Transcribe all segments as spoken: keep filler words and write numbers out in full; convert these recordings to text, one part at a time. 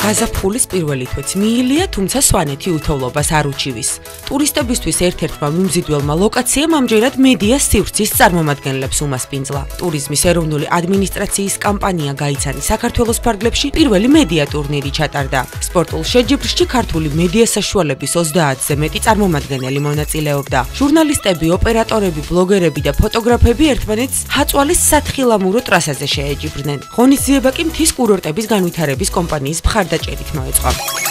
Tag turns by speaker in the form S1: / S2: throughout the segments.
S1: გაზაფხულის პირველი თვეც მიილია, თუმცა სვანეთი უთოვლობას არ უჩივის. ტურისტებისთვის ერთ-ერთმა მიმზიდველმა ლოკაციამ ამჯერად მედიას სივრცის წარმომადგენლებს უმასპინძლა. ტურიზმის ეროვნული ადმინისტრაციის კამპანია გაიცანი საქართველოს ფარგლებში პირველი მედია ტურნირი ჩატარდა. სპორტულ შეჯიბრში ქართული მედია საშუალების ოცდაათზე მეტი წარმომადგენელი მონაწილეობდა. ჟურნალისტები, ოპერატორები, ბლოგერები და ფოტოგრაფები ერთმანეთს ჰაწვალის სათხილამურო ტრასაზე შეეჯიბრნენ. ღონისძიება კი მთის კურორტების განვითარების კომპანიის მხარდაჭერით მოეწყო.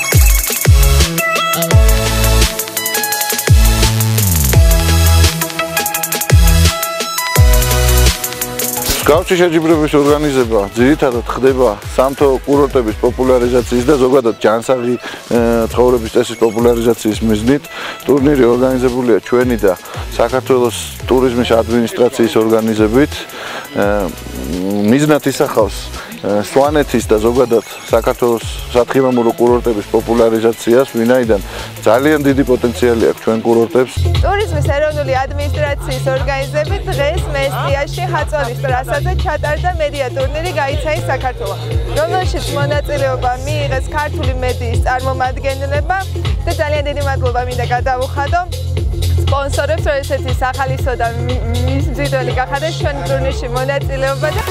S2: მსგავსი შეჯიბრების ორგანიზება ძირითადად ხდება სამთო კურორტების პოპულარიზაციის და ზოგადად ჯანსაღი ცხოვრების წესის პოპულარიზაციის მიზნით. ტურნირი ორგანიზებულია ჩვენი და საქართველოს ტურიზმის ადმინისტრაციის ორგანიზებით. მიზნად ისახავს სვანეთის და ზოგადად საქართველოს სათხილამურო კურორტების პოპულარიზაციას, ვინაიდან ძალიან დიდი პოტენციალი აქვს ჩვენ კურორტებს.
S3: ტურიზმის ეროვნული ადმინისტრაციის ორგანიზებით დღეს მესტიაში ჰაწვალის ტრასაზე ჩატარდა მედია ტურნირი გაიცანი საქართველო, რომელშიც მონაწილეობა მიიღეს ქართული მედიის წარმომადგენლებმა და ძალიან დიდი მადლობა მინდა გადავუხადო სპონსორებს, როდესაც სახალისო და მიმზიდველი გახადეს ჩვენ ტურნირში მონაწილეობა და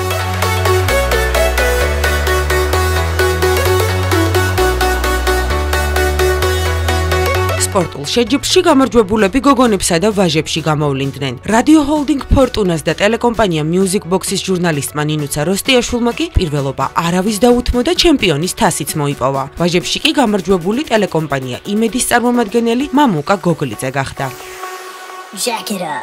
S1: სპორტულ შეჯიბრში გამარჯვებულები გოგონებსა და ვაჟებში გამოვლინდნენ. რადიო ჰოლდინგ ფორტუნას და ტელეკომპანია Music Box-ის ჟურნალისტმა ნინუცა როსტიაშვილმა კი პირველობა არავის დაუთმო და ჩემპიონის თასიც მოიპოვა. ვაჟებში კი გამარჯვებული ტელეკომპანია იმედის წარმომადგენელი მამუკა გოგლიძე გახდა.
S4: Jack it up.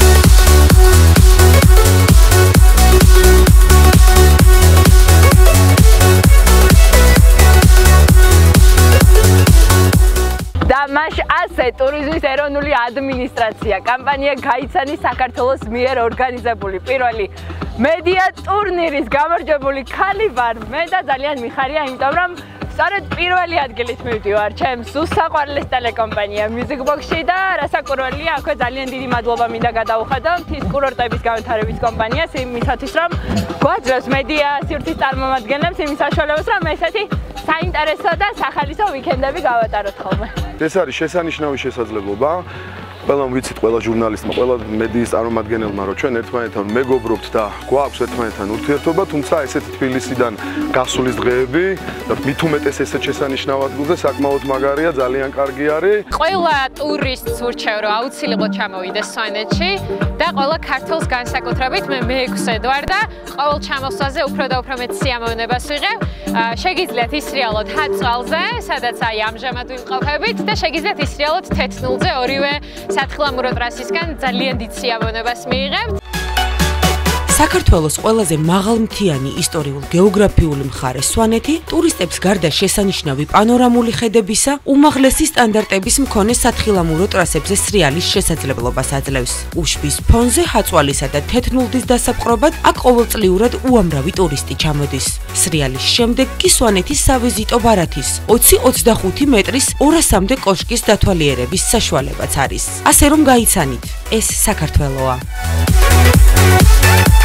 S3: და მას ასე ტურიზმის ეროვნული ადმინისტრაცია კამპანია გაიცანი საქართველოს მიერ ორგანიზებული პირველი მედია ტურნირის გამარჯვებული ქალი ვარ მე და ძალიან მიხარია, იმიტომ რომ სწორედ პირველი ადგილით მივდივარ ჩემს უსაყვარლეს ტელეკომპანია Music Box-ში და რასაკურველია, აქვე ძალიან დიდი მადლობა მინდა გადავუხადო მთის კურორტების განვითარების კომპანიას იმისათვის, რომ გვაძლევს მედია სივრცის წარმომადგენლებს იმის საშუალებას, რომ ესეთი საინტერესო და სახალისო ვიკენდები გავატაროთ ხოლმე.
S5: ეს არის შესანიშნავი შესაძლებლობა. ყველამ ვიცით, ყველა ჟურნალისტმა, ყველა მედიის წარმომადგენელმა, რომ ჩვენ ერთმანეთთან მეგობრობთ და გვაქვს ერთმანეთთან ურთიერთობა, თუმცა ესეთი თბილისიდან გასulis დღეები და მით უმეტეს ესეთ შესანიშნავ ადგილზე საკმაოდ მაგარია, ძალიან კარგი არის.
S6: ყველა ტურისტს ურჩევ, რომ აუცილებლად ჩამოვიდეს სვანეთში და ყველა ქართველს განსაკუთრებით მე მეექვსედ ვარ და ყოველ ჩამოსვლაზე უფრო და უფრო მეტ სიამოვნებას ვიღებ. შეგიძლიათ ისრიალოთ ჰაწვალზე, სადაც აი ამჟამად ვიმყოფებით და შეგიძლიათ ისრიალოთ თეთნულზე ორივე სათხილამურო ტრასისგან ძალიან დიდ სიამოვნებას მიიღებთ.
S1: საქართველოს ყველაზე მაღალმთიანი ისტორიულ-გეოგრაფიული მხარე სვანეთი ტურისტებს გარდა შესანიშნავი პანორამული ხედებისა, უმაღლესი სტანდარტების მქონე სათხილამურო ტრასებზე სრიალის შესაძლებლობას აძლევს. უშბის ფონზე ჰაწვალისა და თეთნულდის დასაპყრობად აქ ყოველწლიურად უამრავი ტურისტი ჩამოდის. სრიალის შემდეგ კი სვანეთის სავიზიტო ბარათის ოცი ოცდახუთი მეტრის ორასამდე კოშკის დათვალიერების საშუალებაც არის. ასე რომ გაიცანით, ეს საქართველოა.